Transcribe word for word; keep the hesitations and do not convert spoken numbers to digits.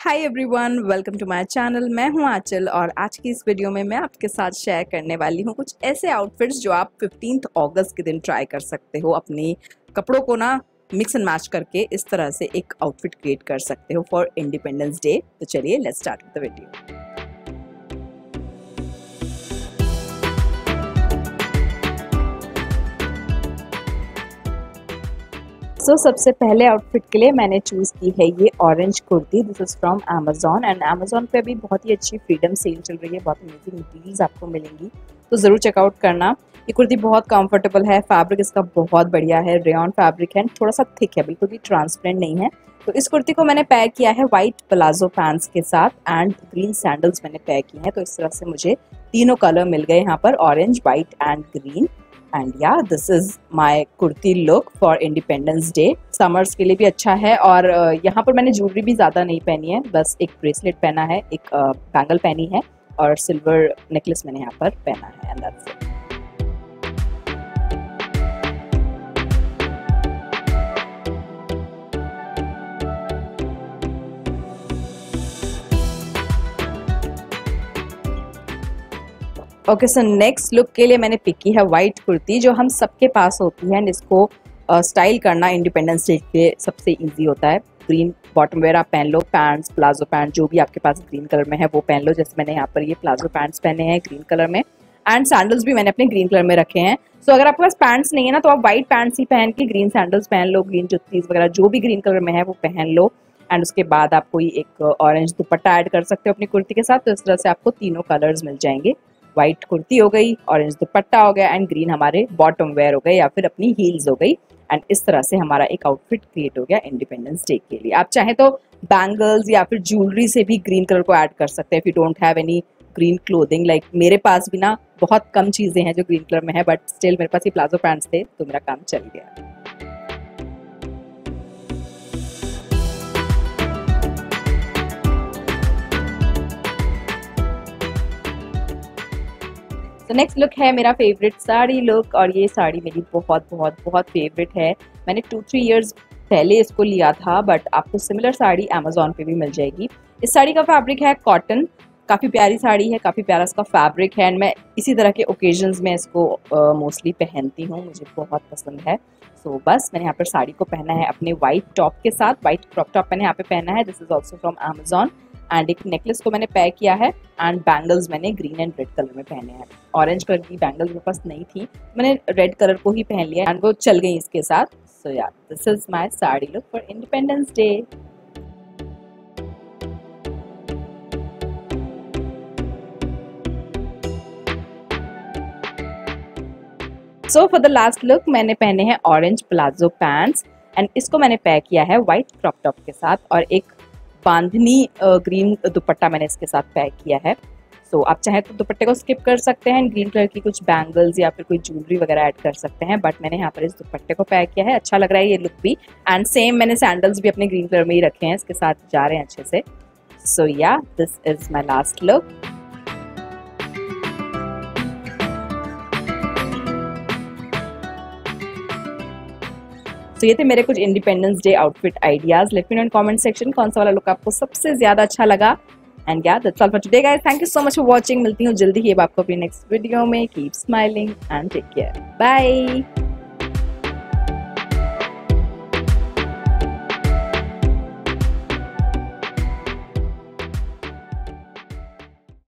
Hi everyone, welcome to my channel. मैं हूं आंचल और आज की इस वीडियो में मैं आपके साथ शेयर करने वाली हूं कुछ ऐसे आउटफिट्स जो आप फिफ्टींथ अगस्त के दिन ट्राई कर सकते हो। अपने कपड़ों को ना मिक्स एंड मैच करके इस तरह से एक आउटफिट क्रिएट कर सकते हो फॉर इंडिपेंडेंस डे। तो चलिए let's start with the video. So so, सबसे पहले आउटफिट के लिए मैंने चूज़ की है ये orange kurti. This is from Amazon and Amazon पे अभी बहुत ही अच्छी फ्रीडम सेल चल रही है, बहुत अमेजिंग डील्स आपको मिलेंगी, तो ज़रूर चेकआउट करना। ये कुर्ती बहुत कंफर्टेबल है, फैब्रिक इसका बहुत बढ़िया है, रेयॉन फैब्रिक है, थोड़ा सा थिक है, बिल्कुल भी ट्रांसपेरेंट नहीं है। तो इस कुर्ती को मैंने पैक किया है वाइट प्लाजो पैंट्स के साथ एंड ग्रीन सैंडल्स मैंने पैक किए हैं। तो इस तरह से मुझे तीनों कलर मिल गए यहाँ पर, orange, white and green. And या this is my kurti look for independence day. Summers के लिए भी अच्छा है। और यहाँ पर मैंने ज्वेलरी भी ज़्यादा नहीं पहनी है, बस एक ब्रेसलेट पहना है, एक बैंगल पहनी है और सिल्वर नेकलेस मैंने यहाँ पर पहना है and that's it. Okay, so next look के लिए मैंने पिक की है वाइट कुर्ती, जो हम सबके पास होती है एंड इसको स्टाइल uh, करना इंडिपेंडेंस डे के सबसे इजी होता है। ग्रीन बॉटम वेयर आप पहन लो, पैंट्स, प्लाजो पैंट जो भी आपके पास ग्रीन कलर में है वो पहन लो। जैसे मैंने यहाँ पर ये प्लाजो पैंट्स पहने हैं ग्रीन कलर में एंड सैंडल्स भी मैंने अपने ग्रीन कलर में रखे हैं। सो so, अगर आपके पास पैंट्स नहीं है ना तो आप वाइट पैंट्स ही पहन के ग्रीन सैंडल्स पहन लो, ग्रीन जुत्तीज वगैरह जो भी ग्रीन कलर में है वो पहन लो एंड उसके बाद आप कोई एक ऑरेंज दुपट्टा ऐड कर सकते हो अपनी कुर्ती के साथ। तो इस तरह से आपको तीनों कलर्स मिल जाएंगे, व्हाइट कुर्ती हो गई, ऑरेंज दुपट्टा हो गया एंड ग्रीन हमारे बॉटम वेयर हो गए या फिर अपनी हील्स हो गई। एंड इस तरह से हमारा एक आउटफिट क्रिएट हो गया इंडिपेंडेंस डे के लिए। आप चाहें तो बैंगल्स या फिर ज्वेलरी से भी ग्रीन कलर को ऐड कर सकते हैं if you don't have any green clothing. Like मेरे पास भी ना बहुत कम चीजें हैं जो ग्रीन कलर में है, बट स्टिल मेरे पास ये प्लाजो पैंट्स थे तो मेरा काम चल गया। तो नेक्स्ट लुक है मेरा फेवरेट साड़ी लुक और ये साड़ी मेरी बहुत बहुत बहुत फेवरेट है। मैंने टू थ्री इयर्स पहले इसको लिया था, बट आपको सिमिलर साड़ी अमेजोन पे भी मिल जाएगी। इस साड़ी का फैब्रिक है कॉटन, काफ़ी प्यारी साड़ी है, काफ़ी प्यारा इसका फैब्रिक है एंड मैं इसी तरह के ओकेजन्स में इसको मोस्टली uh, पहनती हूँ, मुझे बहुत पसंद है। सो so, बस मैंने यहाँ पर साड़ी को पहना है अपने वाइट टॉप के साथ, वाइट क्रॉप टॉप मैंने यहाँ पे पहना है। This is also from Amazon and एक नेकलेस को मैंने पैक किया है एंड बैंगल्स मैंने ग्रीन एंड रेड कलर में पहने हैं। ऑरेंज कलर की बैंगल्स मेरे पास नहीं थी, मैंने रेड कलर को ही पहन लिया एंड वो चल गई इसके साथ। So yeah this is my sari look for independence day. So for the last look मैंने पहने हैं ऑरेंज प्लाजो पैंट्स एंड इसको मैंने पैक किया है वाइट क्रॉप टॉप के साथ और एक बांधनी ग्रीन दुपट्टा मैंने इसके साथ पैक किया है। सो so, आप चाहें तो दुपट्टे को स्किप कर सकते हैं, ग्रीन कलर की कुछ बैंगल्स या फिर कोई ज्वेलरी वगैरह ऐड कर सकते हैं, बट मैंने यहाँ पर इस दुपट्टे को पैक किया है। अच्छा लग रहा है ये लुक भी एंड सेम मैंने सैंडल्स भी अपने ग्रीन कलर में ही रखे हैं, इसके साथ जा रहे हैं अच्छे से। So yeah this is my last look. तो ये थे मेरे कुछ independence day outfit ideas. Let me know in comment section कौन सा वाला लुक आपको सबसे ज्यादा अच्छा लगा। And yeah that's all for today guys, thank you so much for watching. मिलती हूँ जल्दी ही अब आपको अपनी नेक्स्ट वीडियो में। Keep smiling and take care, bye.